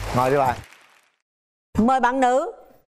Ngồi đi bạn. Mời bạn nữ.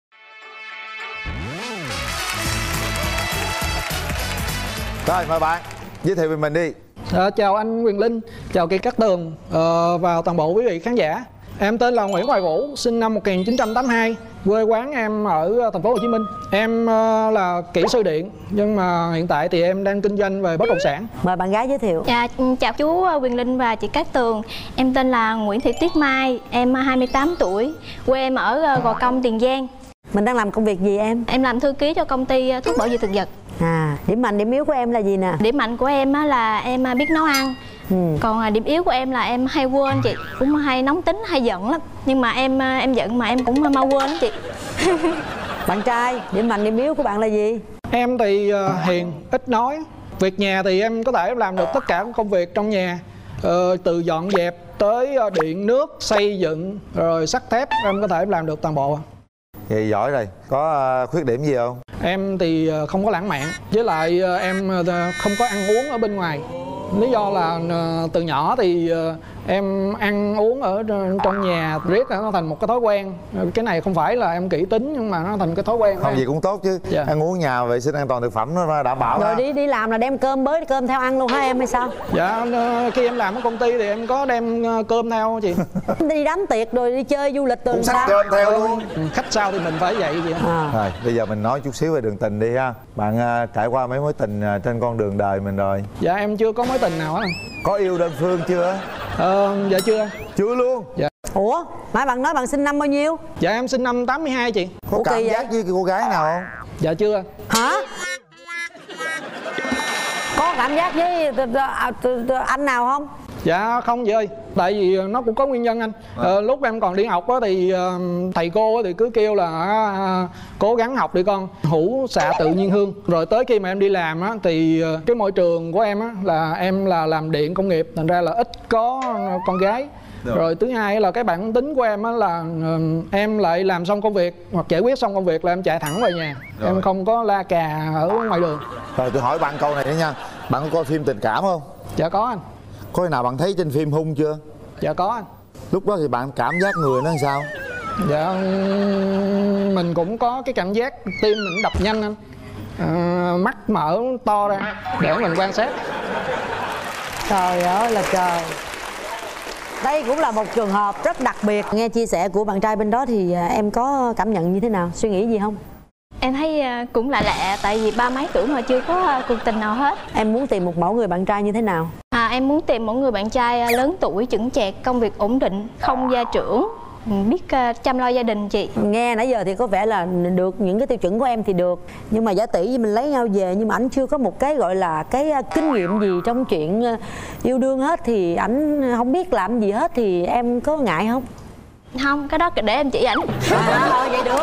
Rồi mời bạn giới thiệu về mình đi. Chào anh Quyền Linh, chào Kiệt Cát Tường và toàn bộ quý vị khán giả. Em tên là Nguyễn Hoài Vũ, sinh năm 1982, quê quán em ở thành phố Hồ Chí Minh. Em là kỹ sư điện, nhưng mà hiện tại thì em đang kinh doanh về bất động sản. Mời bạn gái giới thiệu. Dạ, chào chú Quyền Linh và chị Cát Tường. Em tên là Nguyễn Thị Tuyết Mai, em 28 tuổi, quê em ở Gò Công, Tiền Giang. Mình đang làm công việc gì em? Em làm thư ký cho công ty thuốc bảo vệ thực vật. Điểm mạnh điểm yếu của em là gì nè? Điểm mạnh của em là em biết nấu ăn. Còn điểm yếu của em là em hay quên chị, cũng hay nóng tính, hay giận lắm. Nhưng mà em giận mà em cũng mau quên lắm chị. Bạn trai, điểm mạnh điểm yếu của bạn là gì? Em thì hiền, ít nói. Việc nhà thì em có thể làm được tất cả các công việc trong nhà, từ dọn dẹp tới điện nước, xây dựng, rồi sắt thép, em có thể làm được toàn bộ. Vậy giỏi rồi. Có khuyết điểm gì không? Em thì không có lãng mạn, với lại em không có ăn uống ở bên ngoài. Lý do là từ nhỏ thì em ăn uống ở trong nhà riết nó thành một cái thói quen. Cái này không phải là em kỹ tính, nhưng mà nó thành cái thói quen. Không gì cũng tốt chứ. Dạ. Ăn uống nhà vệ sinh an toàn thực phẩm nó đảm bảo. Rồi đi làm là đem cơm bới cơm theo ăn luôn hả em hay sao? Dạ, khi em làm ở công ty thì em có đem cơm theo chị. Đi đám tiệc rồi đi chơi du lịch Cũng từ xách cơm theo luôn. Khách sao thì mình phải vậy chị. Rồi bây giờ mình nói chút xíu về đường tình đi ha. Bạn trải qua mấy mối tình trên con đường đời mình rồi. Dạ em chưa có mối tình nào hết. Có yêu đơn phương chưa? Dạ chưa. Chưa luôn. Dạ. Ủa, nãy bạn nói bạn sinh năm bao nhiêu? Dạ em sinh năm 82 chị. Có cảm kỳ giác vậy? với cô gái nào không? Dạ chưa. Hả? Có cảm giác với anh nào không? Dạ không vậy ơi, tại vì nó cũng có nguyên nhân anh. Lúc em còn đi học á thì thầy cô thì cứ kêu là cố gắng học đi con, hữu xạ tự nhiên hương. Rồi tới khi mà em đi làm á thì cái môi trường của em á là em là làm điện công nghiệp, thành ra là ít có con gái. Rồi thứ hai là cái bản tính của em á là em lại làm xong công việc hoặc giải quyết xong công việc là em chạy thẳng về nhà. Rồi. Em không có la cà ở ngoài đường. Rồi tôi hỏi bạn câu này nữa nha. Bạn có coi phim tình cảm không? Dạ có anh. Có khi nào bạn thấy trên phim hung chưa? Dạ có anh. Lúc đó thì bạn cảm giác người nó làm sao? Dạ mình cũng có cái cảm giác tim mình đập nhanh anh, mắt mở to ra để mình quan sát. Trời ơi là trời. Đây cũng là một trường hợp rất đặc biệt. Nghe chia sẻ của bạn trai bên đó thì em có cảm nhận như thế nào? Suy nghĩ gì không? Em thấy cũng lạ lạ, tại vì 30 mấy tuổi mà chưa có cuộc tình nào hết. Em muốn tìm một mẫu người bạn trai như thế nào? Em muốn tìm một người bạn trai lớn tuổi, chững chạc, công việc ổn định, không gia trưởng, biết chăm lo gia đình chị. Nghe nãy giờ thì có vẻ là được những cái tiêu chuẩn của em thì được. Nhưng mà giả tỷ mình lấy nhau về, nhưng mà anh chưa có một cái gọi là cái kinh nghiệm gì trong chuyện yêu đương hết. Thì anh không biết làm gì hết, thì em có ngại không? Không, cái đó để em chỉ ảnh. Vậy được.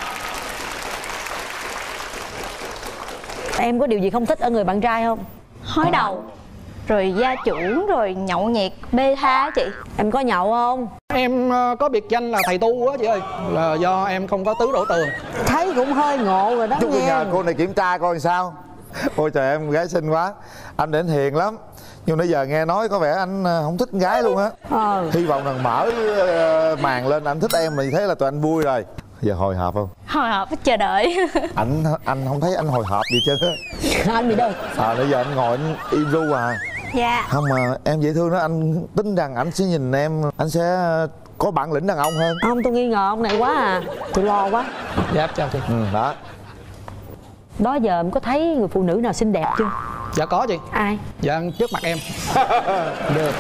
Em có điều gì không thích ở người bạn trai không? Hói đầu, rồi gia trưởng, rồi nhậu nhẹt, bê tha á chị. Em có nhậu không? Em có biệt danh là thầy tu á chị ơi, là do em không có tứ đổ tường. Thấy cũng hơi ngộ rồi đó. Chút nghe nhờ cô này kiểm tra coi sao. Ôi trời em gái xinh quá. Anh đến hiền lắm. Nhưng nãy giờ nghe nói có vẻ anh không thích con gái luôn á. Hy vọng rằng mở màn lên anh thích em thì thế là tụi anh vui rồi. Giờ hồi hộp không? Hồi hộp chờ đợi. Anh không thấy anh hồi hộp gì chứ. Anh bị đâu? Nãy giờ anh ngồi anh im ru à. Dạ. Không mà em dễ thương đó, anh tin rằng anh sẽ nhìn em, anh sẽ có bản lĩnh đàn ông hơn. Không, tôi nghi ngờ ông này quá à. Tôi lo quá. Dạ chào chị. Đó. Đó giờ em có thấy người phụ nữ nào xinh đẹp chưa? Dạ có chị. Ai? Dạ trước mặt em. Được.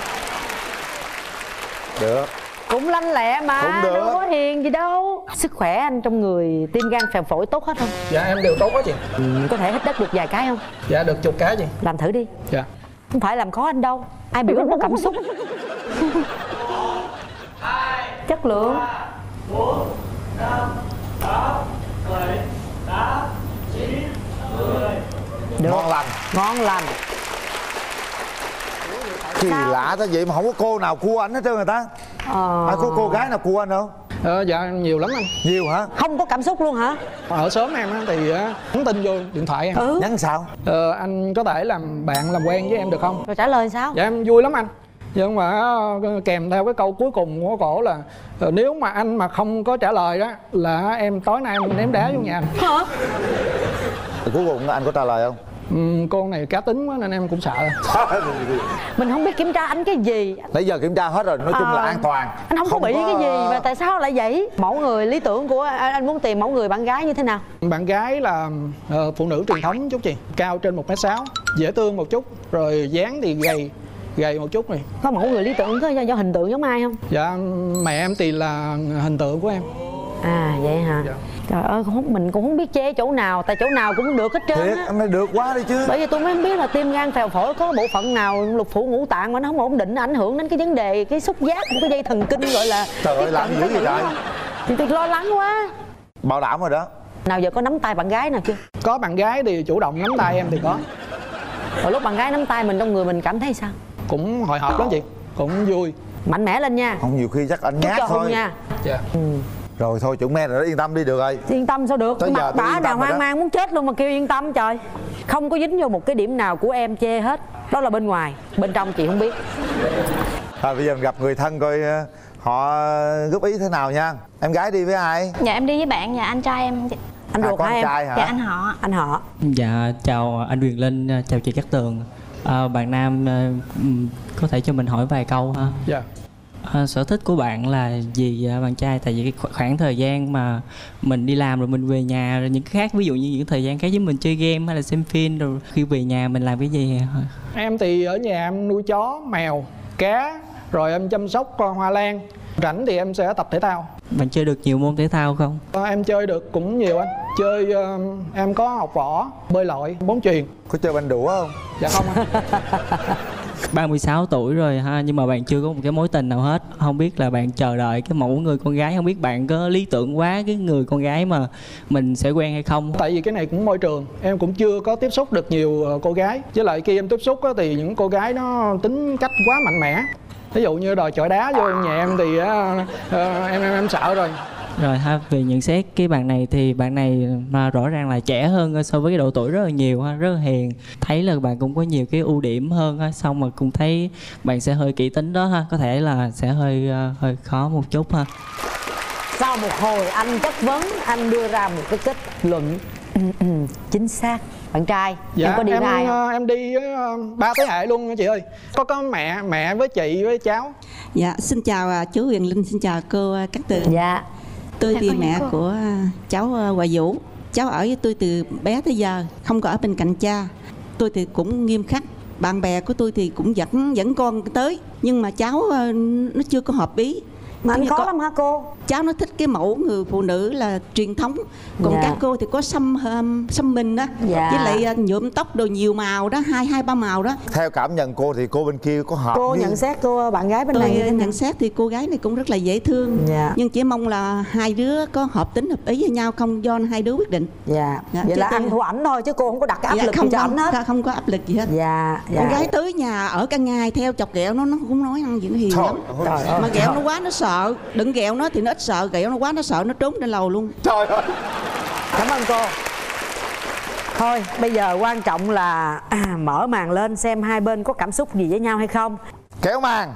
Được. Cũng lanh lẹ mà, cũng được. đâu có hiền gì đâu. Sức khỏe anh trong người, tim gan phèo phổi tốt hết không? Dạ em đều tốt quá chị. Có thể hít đất được vài cái không? Dạ được chục cái chị. Làm thử đi. Dạ. Không phải làm khó anh đâu. Ai biểu anh có cảm xúc. Chất lượng. 4, 5, 6, 7, 8, 9, 10. Được. Ngon lành. Ngon lành. Kỳ lạ thế vậy mà không có cô nào cua anh hết trơn người ta. Có cô gái nào cua anh không? Dạ nhiều lắm anh. Nhiều hả? Không có cảm xúc luôn hả? Ở xóm em á thì nhắn tin vô điện thoại em. Nhắn sao? Anh có thể làm bạn làm quen với em được không? Rồi trả lời sao? Dạ em vui lắm anh. Nhưng mà kèm theo cái câu cuối cùng của cổ là nếu mà anh mà không có trả lời đó là em tối nay em ném đá vô nhà anh. Hả? Cuối cùng anh có trả lời không? Con này cá tính quá nên em cũng sợ. Mình không biết kiểm tra anh cái gì. Nãy giờ kiểm tra hết rồi, nói chung là an toàn. Anh không có bị cái gì mà tại sao lại vậy? Mẫu người lý tưởng của anh muốn tìm mẫu người bạn gái như thế nào? Bạn gái là phụ nữ truyền thống chút chị, cao trên 1m6, dễ thương một chút, rồi dáng thì gầy một chút này. Có mẫu người lý tưởng có do hình tượng giống ai không? Dạ mẹ em thì là hình tượng của em. À vậy hả? Dạ. Trời ơi, mình cũng không biết chê chỗ nào, tại chỗ nào cũng được hết trơn Thiệt, á. em này được quá đi chứ. Bởi vì tôi mới không biết là tim gan phèo phổi có bộ phận nào lục phủ ngũ tạng mà nó không ổn định, nó ảnh hưởng đến cái vấn đề cái xúc giác của cái dây thần kinh gọi là. Trời ơi, làm dữ vậy trời. Thì tôi lo lắng quá. Bảo đảm rồi đó. Nào giờ có nắm tay bạn gái nào chưa? Có bạn gái thì chủ động nắm tay em thì có. Rồi lúc bạn gái nắm tay mình trong người mình cảm thấy sao? Cũng hồi hộp lắm chị, cũng vui. Mạnh mẽ lên nha. Không, nhiều khi chắc anh Chúc nhát cho Hùng thôi. nha. Dạ. Rồi thôi chuẩn men rồi đó, yên tâm đi được rồi. Yên tâm sao được? Tới giờ Mặt tôi bả yên nào tâm rồi hoang đó. mang muốn chết luôn mà kêu yên tâm trời. Không có dính vô một cái điểm nào của em chê hết. Đó là bên ngoài, bên trong chị không biết. Bây giờ mình gặp người thân coi họ góp ý thế nào nha. Em gái đi với ai? Dạ em đi với bạn và anh trai em. Anh ruột có hả anh em? trai hả? Dạ anh họ. Anh họ. Dạ chào anh Quyền Linh, chào chị Cát Tường. Bạn Nam có thể cho mình hỏi vài câu ha? Dạ. Sở thích của bạn là gì bạn trai? Tại vì cái khoảng thời gian mà mình đi làm rồi mình về nhà rồi những cái khác, ví dụ như những thời gian khác với mình chơi game hay là xem phim, rồi khi về nhà mình làm cái gì? Em thì ở nhà em nuôi chó, mèo, cá, rồi em chăm sóc hoa lan. Rảnh thì em sẽ tập thể thao. Bạn chơi được nhiều môn thể thao không? Em chơi được cũng nhiều anh. Chơi em có học võ, bơi lội, bóng chuyền. Có chơi banh đũa không? Dạ không anh. 36 tuổi rồi ha, nhưng mà bạn chưa có một cái mối tình nào hết. Không biết là bạn chờ đợi cái mẫu người con gái, không biết bạn có lý tưởng quá cái người con gái mà mình sẽ quen hay không? Tại vì cái này cũng môi trường, em cũng chưa có tiếp xúc được nhiều cô gái. Với lại khi em tiếp xúc thì những cô gái nó tính cách quá mạnh mẽ. Ví dụ như đòi chọi đá vô nhà em thì em sợ rồi. Rồi ha, về nhận xét cái bạn này thì bạn này mà rõ ràng là trẻ hơn so với cái độ tuổi rất là nhiều ha, rất là hiền. Thấy là bạn cũng có nhiều cái ưu điểm hơn ha, xong mà cũng thấy bạn sẽ hơi kỹ tính đó ha, có thể là sẽ hơi khó một chút ha. Sau một hồi anh chất vấn, anh đưa ra một cái kết luận chính xác. Bạn trai, Dạ, em có đi với ai không? em đi với 3 thế hệ luôn chị ơi. Có mẹ với chị với cháu. Dạ, xin chào chú Huyền Linh, xin chào cô Cát Tường. Dạ. Tôi thì Dạ, con mẹ chào cô. của cháu Hoài Vũ. Cháu ở với tôi từ bé tới giờ, không có ở bên cạnh cha. Tôi thì cũng nghiêm khắc. Bạn bè của tôi thì cũng dẫn con tới, nhưng mà cháu nó chưa có hợp ý. Mà anh Như khó lắm hả cô? Cháu nó thích cái mẫu người phụ nữ là truyền thống. Còn Dạ. các cô thì có xăm mình đó. Dạ. Với lại nhuộm tóc đồ nhiều màu đó, hai ba màu đó. Theo cảm nhận cô thì cô bên kia có hợp Cô với... nhận xét cô bạn gái bên này như Tôi thế nào? nhận xét thì cô gái này cũng rất là dễ thương. Dạ. Nhưng chỉ mong là hai đứa có hợp tính hợp ý với nhau, không do hai đứa quyết định. Dạ. Dạ, Vậy chứ là tôi- anh thua ảnh thôi chứ cô không có đặt cái áp lực gì không, cho ảnh hết. không có áp lực gì hết. Dạ. Con gái tới nhà ở cả ngày theo chọc ghẹo nó cũng nói ăn gì nó hiền Trời lắm. ơi. Mà ghẹo nó quá nó sợ. Đừng ghẹo nó thì nó ít sợ, ghẹo nó quá nó sợ, nó trốn trên lầu luôn. Trời ơi. Cảm ơn cô. Thôi bây giờ quan trọng là mở màn lên xem hai bên có cảm xúc gì với nhau hay không. Kéo màn.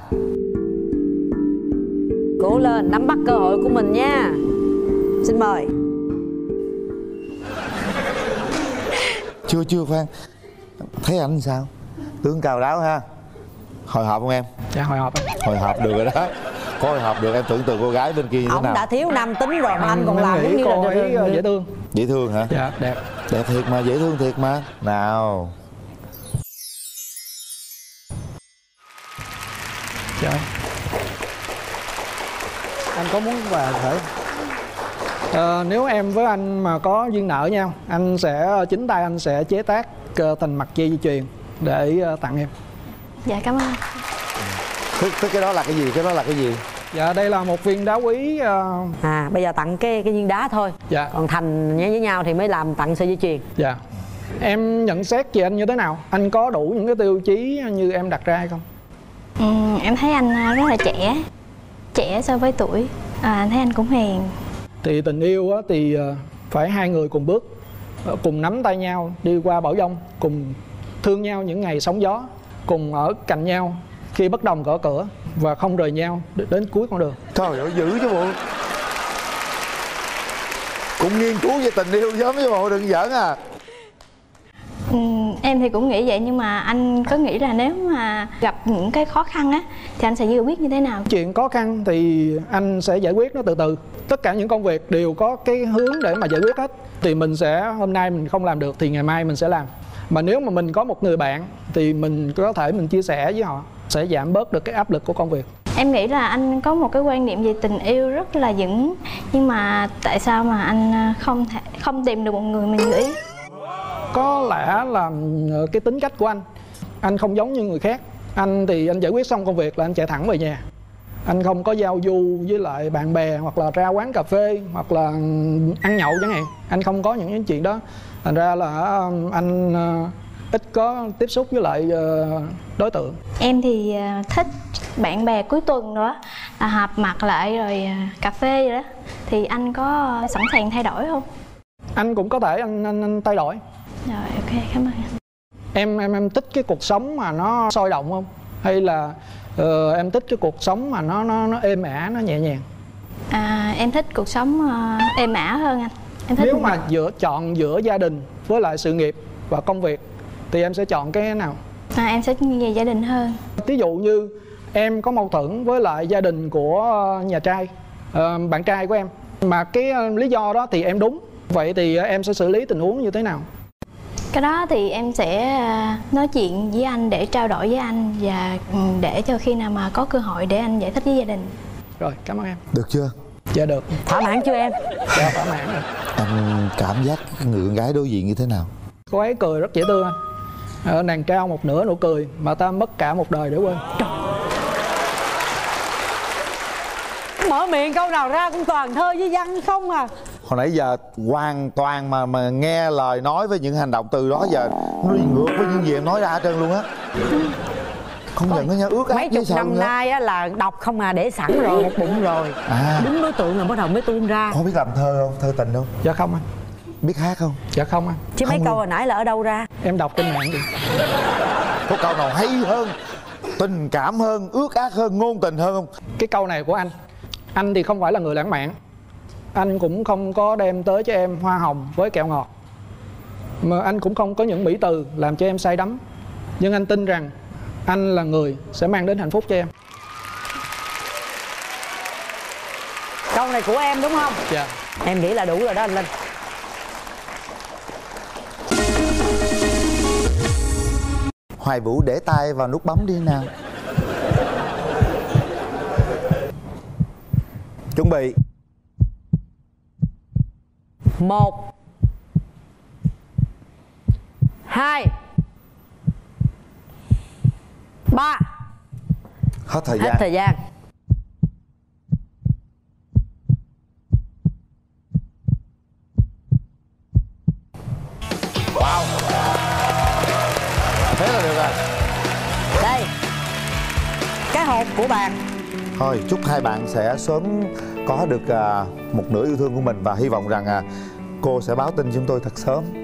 Cố lên, nắm bắt cơ hội của mình nha. Xin mời. Chưa khoan. Thấy anh sao? Tướng cao ráo ha. Hồi hộp không em? Dạ hồi hộp anh. Hồi hộp được rồi đó. Có hồi hộp được, em tưởng tượng cô gái bên kia như thế Ông nào? đã thiếu nam tính rồi mà anh còn làm Em giống nghĩ như cô là ấy dễ thương. Dễ thương hả? Dạ đẹp. Đẹp thiệt mà, dễ thương thiệt mà. Nào. Dạ. Anh có muốn và thể Nếu em với anh mà có duyên nợ nhau, anh sẽ chính tay anh sẽ chế tác thành mặt dây chuyền để tặng em. Dạ cảm ơn. Thế cái đó là cái gì? Cái đó là cái gì? Dạ đây là một viên đá quý. bây giờ tặng cái viên đá thôi. Dạ. Còn thành nhé với nhau thì mới làm tặng sợi dây chuyền. Dạ. Em nhận xét về anh như thế nào? Anh có đủ những cái tiêu chí như em đặt ra hay không? Em thấy anh rất là trẻ so với tuổi. Em thấy anh cũng hiền. Thì tình yêu thì phải hai người cùng bước, cùng nắm tay nhau đi qua bão giông, cùng thương nhau những ngày sóng gió, cùng ở cạnh nhau khi bất đồng gõ cửa và không rời nhau đến cuối con đường. Trời ơi dữ chứ bộ. Cũng nghiên cứu về tình yêu giống với bộ, đừng giỡn à. Em thì cũng nghĩ vậy, nhưng mà anh có nghĩ là nếu mà gặp những cái khó khăn á thì anh sẽ giải quyết như thế nào? Chuyện khó khăn thì anh sẽ giải quyết nó từ từ. Tất cả những công việc đều có cái hướng để mà giải quyết hết. Thì mình sẽ, hôm nay mình không làm được thì ngày mai mình sẽ làm. Mà nếu mà mình có một người bạn thì mình có thể mình chia sẻ với họ, sẽ giảm bớt được cái áp lực của công việc. Em nghĩ là anh có một cái quan niệm về tình yêu rất là vững, nhưng mà tại sao mà anh không tìm được một người mình như ý? Có lẽ là cái tính cách của anh không giống như người khác. Anh thì anh giải quyết xong công việc là anh chạy thẳng về nhà. Anh không có giao du với lại bạn bè hoặc là ra quán cà phê hoặc là ăn nhậu chẳng hạn. Anh không có những cái chuyện đó. Thành ra là anh ít có tiếp xúc với lại đối tượng. Em thì thích bạn bè cuối tuần nữa là họp mặt lại rồi cà phê vậy đó. Thì anh có sẵn sàng thay đổi không? Anh cũng có thể anh thay đổi. Rồi, ok, cảm ơn anh. Em thích cái cuộc sống mà nó sôi động không? Hay là em thích cái cuộc sống mà nó êm ả, nó nhẹ nhàng? Em thích cuộc sống êm ả hơn anh. Em thích. Nếu mà chọn giữa gia đình với lại sự nghiệp và công việc thì em sẽ chọn cái nào? Em sẽ về gia đình hơn. Ví dụ như em có mâu thuẫn với lại gia đình của nhà trai, bạn trai của em, mà cái lý do đó thì em đúng, vậy thì em sẽ xử lý tình huống như thế nào? Cái đó thì em sẽ nói chuyện với anh để trao đổi với anh, và để cho khi nào mà có cơ hội để anh giải thích với gia đình. Rồi, cảm ơn em. Được chưa? Dạ được. Thỏa mãn chưa em? Dạ thỏa mãn rồi. Anh cảm giác người con gái đối diện như thế nào? Cô ấy cười rất dễ thương anh. Nàng trao một nửa nụ cười mà ta mất cả một đời để quên. Mở miệng câu nào ra cũng toàn thơ với văn không à. Hồi nãy giờ hoàn toàn mà nghe lời nói với những hành động từ đó giờ nó đi ngược với những gì em nói ra hết trơn luôn á. Không nhận nó nha, ướt át mấy chục năm nay á là đọc không à, để sẵn rồi một bụng rồi. Đúng đối tượng là bắt đầu mới tuôn ra. Có biết làm thơ không? Thơ tình không? Dạ không anh. Biết hát không? Dạ không anh. Chứ mấy câu hồi nãy là ở đâu ra? Em đọc trên mạng đi. Có câu nào hay hơn, tình cảm hơn, ướt át hơn, ngôn tình hơn không? Cái câu này của anh thì không phải là người lãng mạn. Anh cũng không có đem tới cho em hoa hồng với kẹo ngọt, mà anh cũng không có những mỹ từ làm cho em say đắm. Nhưng anh tin rằng anh là người sẽ mang đến hạnh phúc cho em. Câu này của em đúng không? Dạ. Em nghĩ là đủ rồi đó anh Linh. Hoài Vũ để tay vào nút bấm đi nào. Chuẩn bị. 1 2 3. Hết thời gian. Hết thời gian. Wow. Thế là được rồi. Đây, cái hộp của bạn. Thôi chúc hai bạn sẽ sớm có được một nửa yêu thương của mình, và hy vọng rằng cô sẽ báo tin chúng tôi thật sớm.